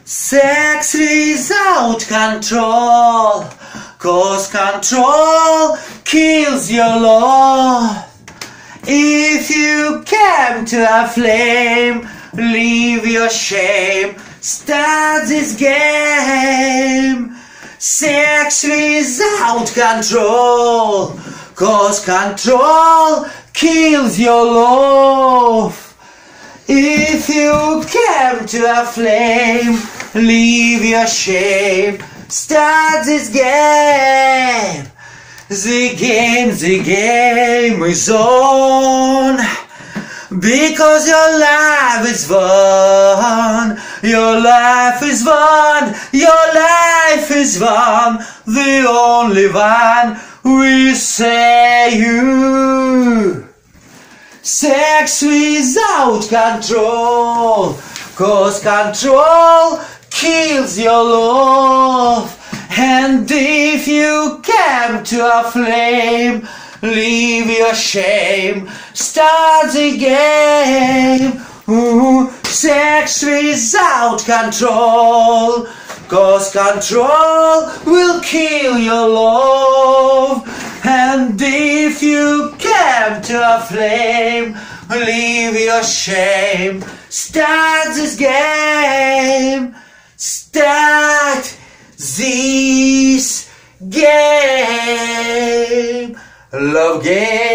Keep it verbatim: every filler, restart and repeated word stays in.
Sex without control, 'cause control kills your love. If you came to a flame, leave your shame, start this game. Sex without control, 'cause control kills your love. If you came to a flame, leave your shame, start this game. The game, the game is on, because your life is won. Your life is won, your life is won. The only one we say you. Sex without control, 'cause control kills your love. And if you came to a flame, leave your shame, start the game. Ooh, sex without control, 'cause control will kill your love. And if you came to a flame, leave your shame, start this game. Start this game. Love game.